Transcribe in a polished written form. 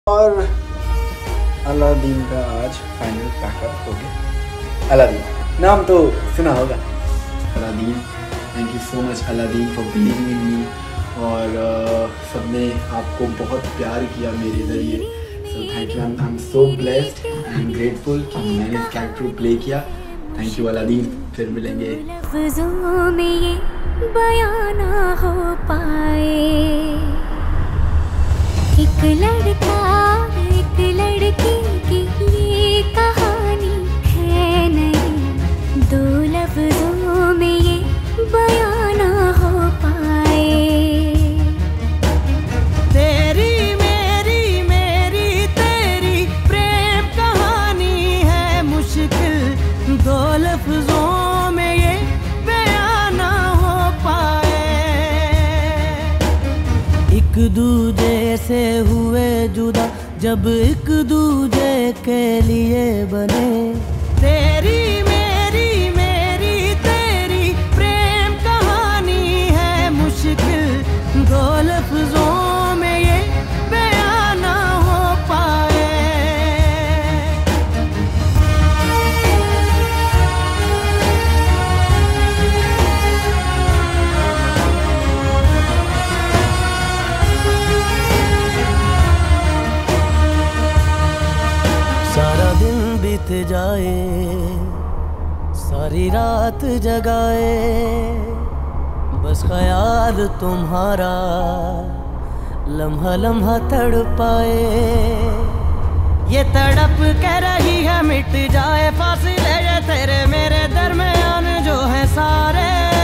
और अलादीन का आज फाइनल पैकअप हो गया। अलादीन नाम तो सुना होगा। Aladdin, thank you so much Aladdin for believing in me. और सबने आपको बहुत प्यार किया मेरे ज़रिए, so thank you. I am so blessed and grateful कि मैंने इस कैरेक्टर को प्ले किया। थैंक यू अलादीन, फिर मिलेंगे। लफ्ज़ों में ये बयां ना हो पाए, एक लड़का एक लड़की की ये कहानी है नहीं, दो लफ्ज़ों में ये बयां ना हो पाए। तेरी मेरी मेरी तेरी प्रेम कहानी है मुश्किल, दो लफ्ज़ों में ये बयां ना हो पाए। एक दूजे से हुए जुदा जब एक दूजे के लिए बने, तेरी मेरी मेरी तेरी प्रेम कहानी है मुश्किल, दो लफ्ज़ों में ये बयां ना हो पाए। सारा दिन बीत जाए, सारी रात जगाए, बस ख्याल तुम्हारा लम्हा लम्हा तड़पाए। ये तड़प के रही है मिट जाए फासिले ये तेरे मेरे दरमियान जो है सारे।